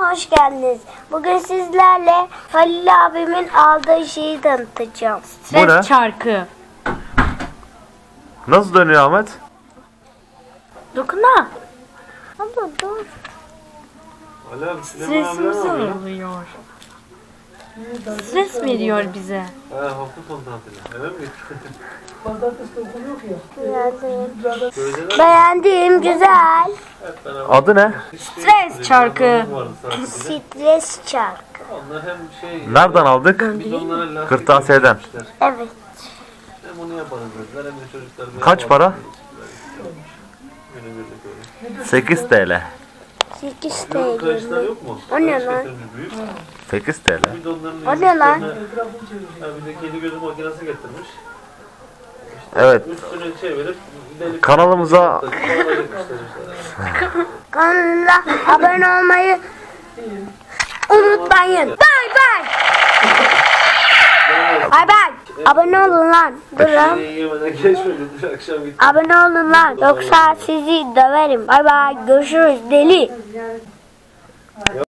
kanalıma hoş geldiniz. Bugün sizlerle Halil abimin aldığı şeyi tanıtacağım. Stres Çarkı. Nasıl dönüyor Ahmet? Dokunma. Ama dur. Stresimizi oluyor. Stres veriyor bize. Hafta sonu tatili. Eve mi gittin? Pazartesi de okul yok ya. Beğendiğim güzel. Adı ne? Stres Çarkı. Stres Çarkı. Onlar hem şey... Nereden aldık? Kırtasiyeden. Evet. Hem onu yaparız dediler hem de çocuklar... Kaç para? 8 TL. 8 Kayışlar TL. yok mu? O ne lan? 8 TL. O ne lan? Bir de kedi gözü makinesi getirmiş. Evet. Üstünü çevirip... Kanalımıza Kanalımıza abone olmayı unutmayın. Bay bay. Bay bay. Abone olun lan. Durun. Abone olun lan. Yoksa sizi döverim. Bay bay. Görüşürüz deli.